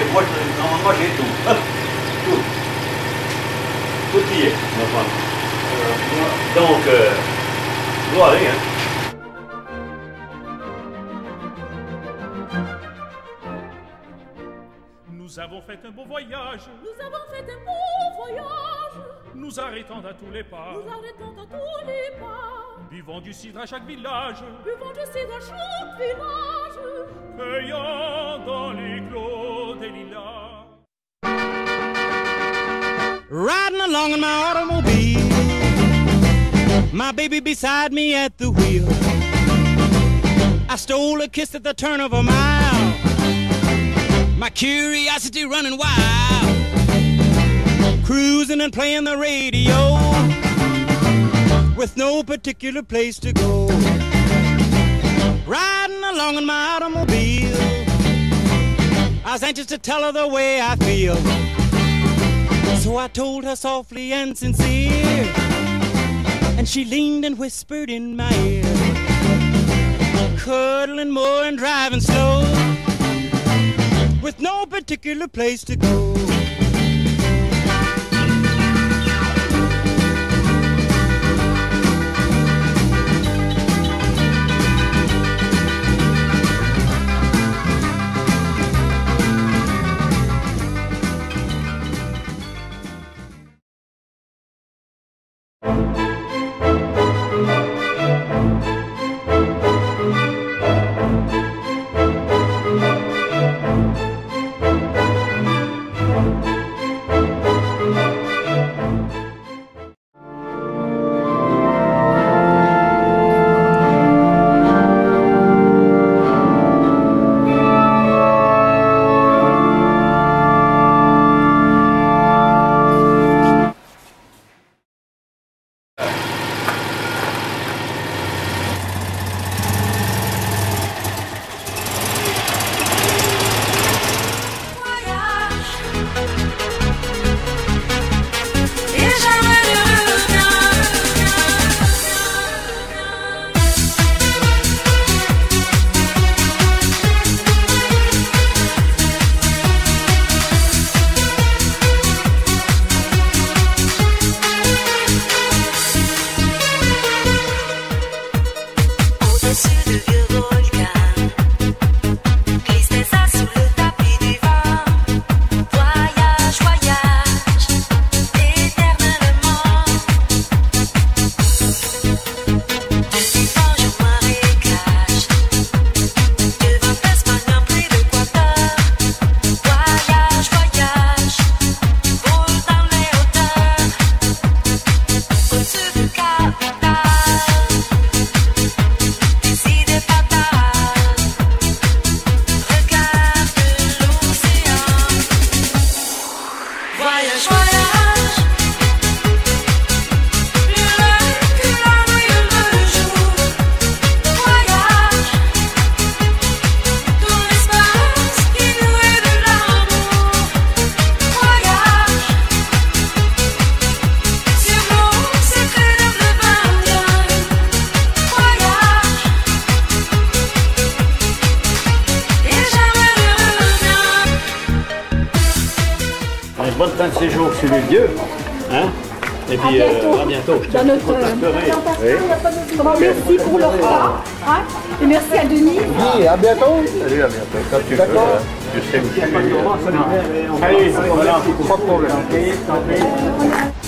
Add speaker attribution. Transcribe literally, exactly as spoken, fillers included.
Speaker 1: moi, normalement, j'ai tout. Tout. Tout y est, normalement. Donc, euh, gloire, hein.
Speaker 2: Nous avons fait un beau voyage.
Speaker 3: Nous avons fait un beau voyage.
Speaker 2: Nous arrêtons à tous les pas.
Speaker 3: Nous arrêtons à tous les pas.
Speaker 2: Buvons du cidre à chaque village.
Speaker 3: Buvons du cidre à chaque village.
Speaker 2: Cueillant dans les clos des lilas.
Speaker 4: Riding along in my automobile, my baby beside me at the wheel. I stole a kiss at the turn of a mile, my curiosity running wild. Cruising and playing the radio, with no particular place to go. Riding along in my automobile, I was anxious to tell her the way I feel. So I told her softly and sincere, and she leaned and whispered in my ear, cuddling more and driving slow, with no particular place to go.
Speaker 1: Bonne fin de séjour sur les lieux, hein? Et puis
Speaker 3: à
Speaker 1: euh,
Speaker 3: bientôt.
Speaker 1: à bientôt. Je te
Speaker 3: Dans notre
Speaker 1: contacterai. Oui.
Speaker 3: Merci pour le repas. Hein? Et merci à Denis.
Speaker 5: Oui, à bientôt.
Speaker 1: Salut, à bientôt. Quand tu veux,
Speaker 5: D'accord.
Speaker 1: tu sais où je suis. Allez, voilà.
Speaker 5: Pas de problème.